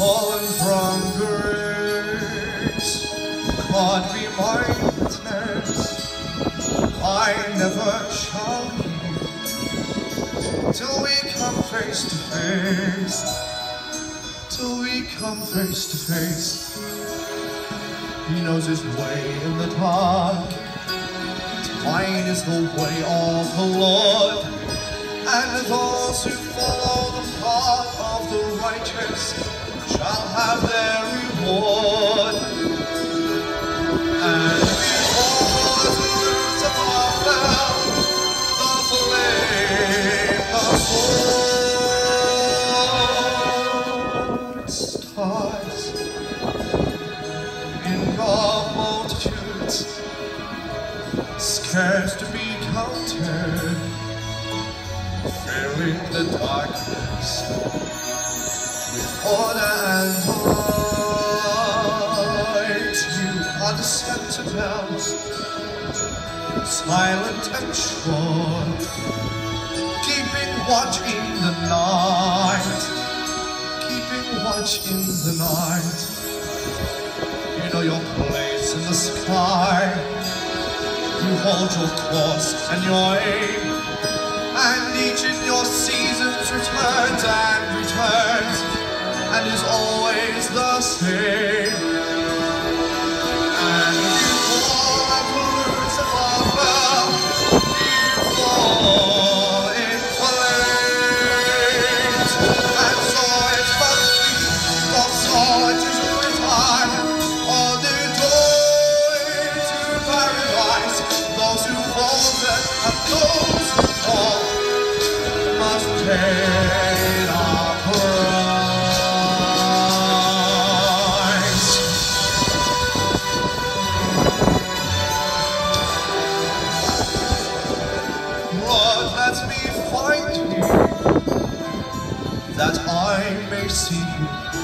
fallen from grace, can't be my witness, I never shall be, till we come face to face, till we come face to face. He knows his way in the dark, mine is the way of the Lord, and those who follow the path of the righteous shall have their reward. And before the roots of our fell, the flame, the sword, stars in God multitudes, scarce to be counted, filling the darkness with order and light. You are the sentinels, silent and sure, keeping watch in the night, keeping watch in the night. You know your place in the sky, you hold your course and your aim, and each in your seasons returns and returns, and is always the same. And you fall at the roots of our bell, you fall in flames, and so it must be, for so it is written, on the door to paradise, those who fall dead and those who fall must pay our price. Lord, let me find you, that I may see you,